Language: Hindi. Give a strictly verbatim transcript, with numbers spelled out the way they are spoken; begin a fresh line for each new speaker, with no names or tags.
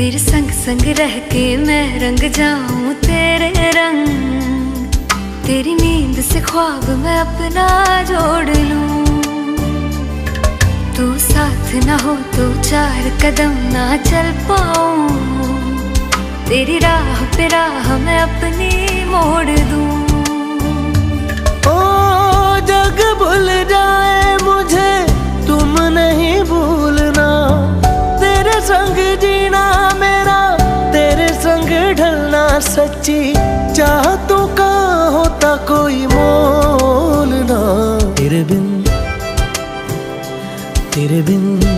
तेरे संग संग रह के मैं रंग जाऊं तेरे रंग, तेरी नींद से ख्वाब मैं अपना जोड़ लूं। तू साथ ना हो तो चार कदम ना चल पाऊं, तेरी राह पे राह मैं अपनी मोड़ दूं।
ओ जग भूल जाए मुझे तुम नहीं भूलना, तेरे संग जीना मेरा तेरे संग ढलना, सच्ची चाहतों का होता कोई मोल ना। तेरे बिन तेरे बिन